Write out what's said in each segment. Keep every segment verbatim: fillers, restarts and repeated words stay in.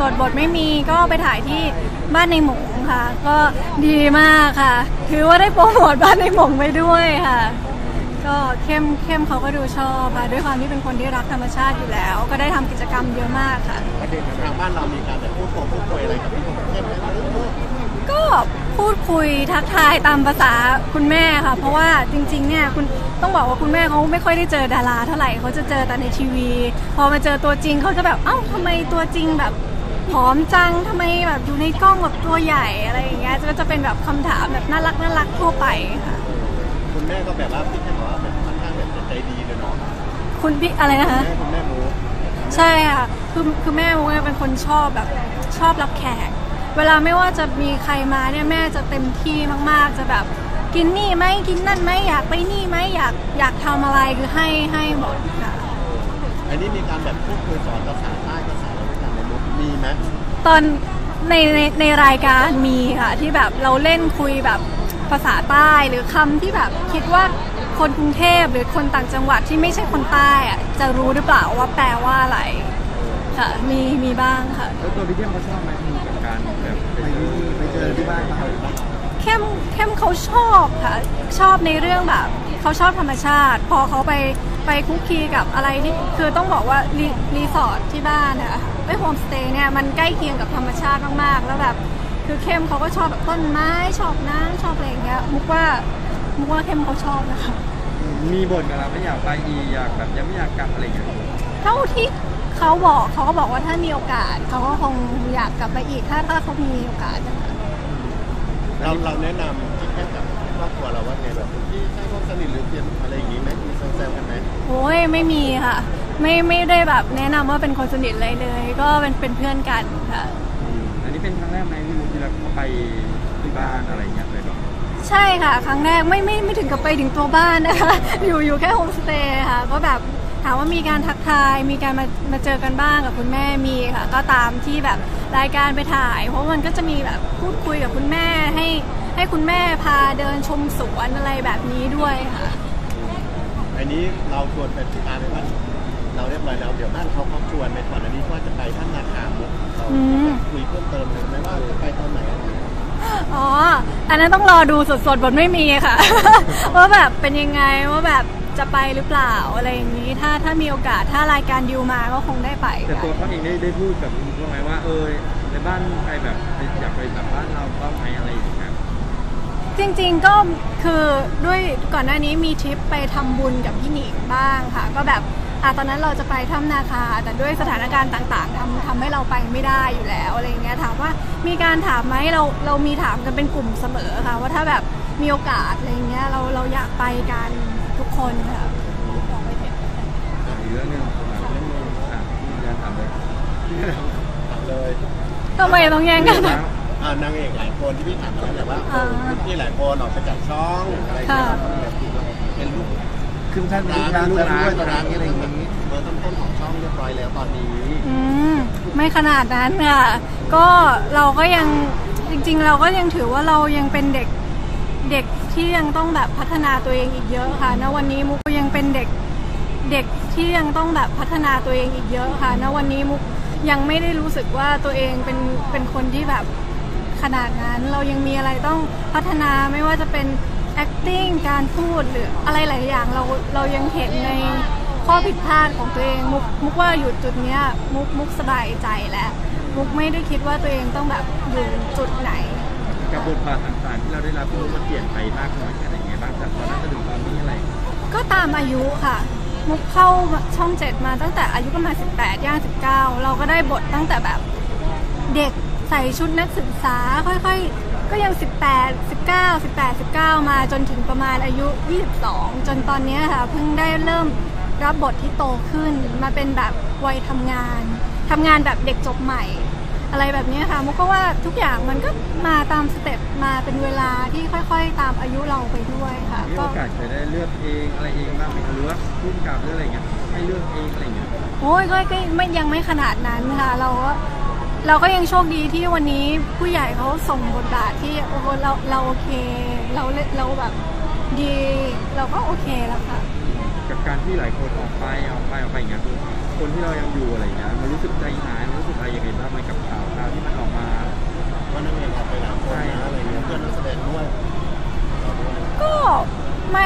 สดๆบทไม่มีก็ไปถ่ายที่บ้านในหมงค่ะก็ดีมากค่ะถือว่าได้โปรโมทบ้านในหมงไปด้วยค่ะก็เข้มเข้มเขาก็ดูชอบค่ะด้วยความที่เป็นคนที่รักธรรมชาติอยู่แล้วก็ได้ทำกิจกรรมเยอะมากค่ะประเด็นทางบ้านเรามีการแบบพูดโกงพูดคุยอะไรกับพี่เข้มไหมก็พูดคุยทักทายตามภาษาคุณแม่ค่ะเพราะว่าจริงๆเนี่ยคุณต้องบอกว่าคุณแม่เขาไม่ค่อยได้เจอดาราเท่าไหร่เขาจะเจอแต่ในทีวีพอมาเจอตัวจริงเขาจะแบบเอ้าทำไมตัวจริงแบบผอมจังทำไมแบบอยู่ในกล้องแบบตัวใหญ่อะไรอย่างเงี้ยก็จะเป็นแบบคำถามแบบน่ารักน่ารักทั่วไปค่ะคุณแม่ก็แบบว่าพี่แค่บอกว่าแบบค่อนข้างแบบใจดีเลยเนาะคุณพี่อะไรนะคะคุณแม่มูใช่ค่ะคือคือแม่มูเป็นคนชอบแบบชอบรับแขกเวลาไม่ว่าจะมีใครมาเนี่ยแม่จะเต็มที่มากๆจะแบบกินนี่ไหมกินนั่นไหมอยากไปนี่ไหมอยากอยากทำอะไรคือให้ให้หมดค่ะอันนี้มีการแบบพูดคุยสอนภาษาใต้ภาษาอะไรต่างๆในมุกมีไหมตอนในในในรายการมีค่ะที่แบบเราเล่นคุยแบบภาษาใต้หรือคำที่แบบคิดว่าคนกรุงเทพหรือคนต่างจังหวัดที่ไม่ใช่คนใต้อะจะรู้หรือเปล่าว่าแปลว่าอะไรค่ะมีมีบ้างค่ะแล้วตัวพี่เข้มเขาชอบไหมมีกับการแบบไปไปเจอที่บ้านเขาเข้มเข้มเขาชอบค่ะชอบในเรื่องแบบเขาชอบธรรมชาติพอเขาไปไปคุกคีกับอะไรที่คือต้องบอกว่ารีรีสอร์ทที่บ้านเนี่ยไอ้โฮมสเตย์เนี่ยมันใกล้เคียงกับธรรมชาติมากๆแล้วแบบคือเข้มเขาก็ชอบแบบต้นไม้ชอบน้ำชอบอะไรอย่างเงี้ยมุกว่ามุกว่าเข้มเขาชอบนะคะมีบ่นกับเราไม่อยากไปอีอยากแบบยังไม่อยากกลับอะไรอย่างเงี้ยเท่าที่เขาบอกเขาก็บอกว่าถ้ามีโอกาสเขาก็คงอยากกลับไปอีกถ้าถ้าเขามีโอกาสนะคะเราเราแนะนำที่แค่กับครอบครัวเราว่าไงแบบที่ใช่พวกสนิทหรือเพียงอะไรอย่างงี้ไหมมีแซวๆกันไหมโอ้ยไม่มีค่ะไม่ไม่ได้แบบแนะนำว่าเป็นคนสนิทอะไรเลยก็เป็นเป็นเพื่อนกันค่ะอันนี้เป็นครั้งแรกไหมที่ที่เราไปที่บ้านอะไรเงี้ยเลยหรอใช่ค่ะครั้งแรกไม่ไม่ไม่ถึงกับไปถึงตัวบ้านนะคะอยู่อยู่แค่โฮมสเตย์ค่ะก็แบบถามว่ามีการทักทายมีการมามาเจอกันบ้างกับคุณแม่มีค่ะก็ตามที่แบบรายการไปถ่ายเพราะมันก็จะมีแบบพูดคุยกับคุณแม่ให้ให้คุณแม่พาเดินชมสวนอะไรแบบนี้ด้วยค่ะอันนี้เราชวนไปติดตามไหมว่าเราเรียบร้อยแล้วเดี๋ยวบ้านเขาเขาชวนในก่อนอันนี้ว่าจะไปท่านนาคามุกเราคุยเพิ่มเติมเลยไหมว่าจะไปตอนไหนอ๋ออันนั้นต้องรอดูสดๆบทไม่มีค่ะว่าแบบเป็นยังไงว่าแบบจะไปหรือเปล่าอะไรอย่างนี้ถ้าถ้ามีโอกาสถ้ารายการดิวมาก็คงได้ไปแต่ตัวเขาเองได้ได้พูดกับคุณพ่อไหมว่าเออในบ้านใครแบบอยากไปแบบบ้านเราบ้างไหมอะไรอย่างเงี้ยจริงๆก็คือด้วยก่อนหน้านี้มีทริปไปทำบุญกับพี่หนิงบ้างค่ะก็แบบอ่ะตอนนั้นเราจะไปถ้ำนาคาแต่ด้วยสถานการณ์ต่างๆทำทำให้เราไปไม่ได้อยู่แล้วอะไรเงี้ยถามว่ามีการถามไหมเราเรามีถามกันเป็นกลุ่มเสมอค่ะว่าถ้าแบบมีโอกาสอะไรเงี้ยเราเราอยากไปกันทุกคนค่ะอีกเรื่องนึงเรื่องนึงอ่ะอยากถามเลยถามเลยทำไมต้องแย่งกันอ่านางเอกหลายคนที่พี่ถามมาแล้วว่าพี่หลายคนออกจากช่องอะไรอย่างเงี้ยเป็นลูกคือท่านเป็นลูกร้านด้วยร้านอะไรอย่างนี้เบอร์ต้นๆของช่องเรียบร้อยแล้วตอนนี้อืมไม่ขนาดนั้นค่ะก็เราก็ยังจริงๆเราก็ยังถือว่าเรายังเป็นเด็กเด็กที่ยังต้องแบบพัฒนาตัวเองอีกเยอะค่ะณวันนี้มุกยังเป็นเด็กเด็กที่ยังต้องแบบพัฒนาตัวเองอีกเยอะค่ะณวันนี้มุกยังไม่ได้รู้สึกว่าตัวเองเป็นเป็นคนที่แบบขนาดนั้นเรายังมีอะไรต้องพัฒนาไม่ว่าจะเป็น acting การพูดหรืออะไรหลายอย่างเราเรายังเห็นในข้อผิดพลาดของตัวเองมุกมุกว่าอยู่จุดเนี้ยมุกมุกสบายใจแล้วมุกไม่ได้คิดว่าตัวเองต้องแบบอยู่จุดไหนกับบทบาทต่างๆที่เราได้รับมุกมันเปลี่ยนไปมากน้อยแค่ไหนไงบ้างจากตอนนั้นถึงตอนนี้อะไรก็ตามอายุค่ะมุกเข้าช่องเจ็ดมาตั้งแต่อายุประมาณสิบแปดย่างสิบเก้าเราก็ได้บทตั้งแต่แบบเด็กใส่ชุดนักศึกษาค่อยๆก็ยังสิบแปด สิบเก้า สิบแปด สิบเก้ามาจนถึงประมาณอายุยี่สิบสองจนตอนนี้ค่ะเพิ่งได้เริ่มรับบทที่โตขึ้นมาเป็นแบบวัยทำงานทำงานแบบเด็กจบใหม่อะไรแบบนี้ค่ะมุกก็ว่าทุกอย่างมันก็มาตามสเต็ปมาเป็นเวลาที่ค่อยๆตามอายุเราไปด้วยค่ะก็โอกาสจะได้เลือกเองอะไรเองบ้างไหมหรือว่าพูดกับเรื่องอะไรเงี้ยให้เลือกเองอะไรเงี้ยโอ้ยก็ไม่ยังไม่ขนาดนั้นค่ะเราก็เราก็ยังโชคดีที่วันนี้ผู้ใหญ่เขาส่งบทบาทที่โอ้โหเราเราโอเคเราเราแบบดีเราก็โอเคแล้วค่ะกับการที่หลายคนออกไปออกไปออกไปอย่างเงี้ยคนที่เรายังอยู่อะไรเงี้ยมันรู้สึกใจหายมันรู้สึกอะไรยังไงบ้างไหมกับเขา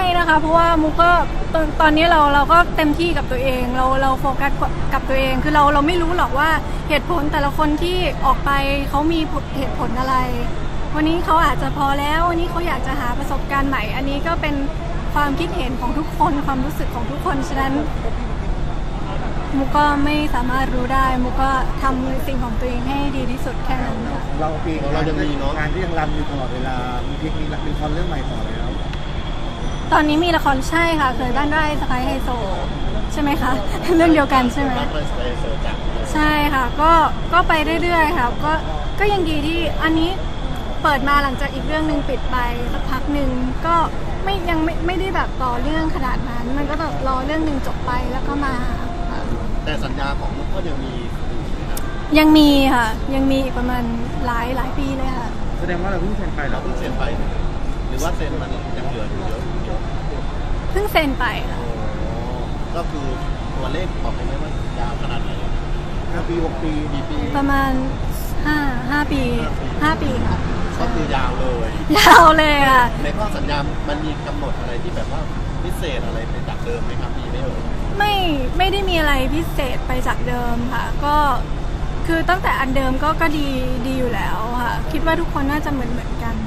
นะคะเพราะว่ามุกก็ตอนตอนนี้เราเราก็เต็มที่กับตัวเองเราเราโฟกัสกับตัวเองคือเราเราไม่รู้หรอกว่าเหตุผลแต่ละคนที่ออกไปเขามีเหตุผลอะไรวันนี้เขาอาจจะพอแล้ววันนี้เขาอยากจะหาประสบการณ์ใหม่อันนี้ก็เป็นความคิดเห็นของทุกคนความรู้สึกของทุกคนฉะนั้นมุกก็ไม่สามารถรู้ได้มุกก็ทำในสิ่งของตัวเองให้ดีที่สุดแค่นั้นค่ะเราปีเรายังมีงานที่ยังรำอยู่ตลอดเวลามีเพลงมีละครเรื่องใหม่ต่อแล้วตอนนี้มีละครใช่ค่ะเคยบ้านไร่สไปไฮโซใช่ไหมคะ เรื่องเดียวกันใช่ไหมบ้านไร่สไปไฮโซจ้ะใช่ค่ะก็ก็ไปเรื่อยๆค่ะก็ก็ยังดีที่อันนี้เปิดมาหลังจากอีกเรื่องหนึ่งปิดไปสักพักหนึ่งก็ไม่ยังไม่ไม่ได้แบบต่อเรื่องขนาดนั้นมันก็แบบรอเรื่องหนึ่งจบไปแล้วก็มาค่ะแต่สัญญาของมุกก็ยังมีอยู่นะครับยังมีค่ะยังมีอีกประมาณหลายหลายปีเลยค่ะแสดงว่าเราเพิ่งเซ็นไปเราเราเพิ่งเซ็นไป หรือว่าเซ็นมันยังเหลืออยู่เยอะเยอะเพิ่งเซ็นไปค่ะก็คือตัวเลขบอกได้ไหมว่ายาวขนาดไหนห้าปีหกปีกี่ปีประมาณห้าห้าปีห้าปีค่ะก็คือยาวเลยยาวเลยค่ะในข้อสัญญา มันมีกำหนดอะไรที่แบบว่าพิเศษอะไรไปจากเดิมไหมครับมีไหมเอ่ยไม่ไม่ได้มีอะไรพิเศษไปจากเดิมค่ะก็คือตั้งแต่อันเดิมก็ก็ดีดีอยู่แล้วค่ะคิดว่าทุกคนน่าจะเหมือนเหมือนกัน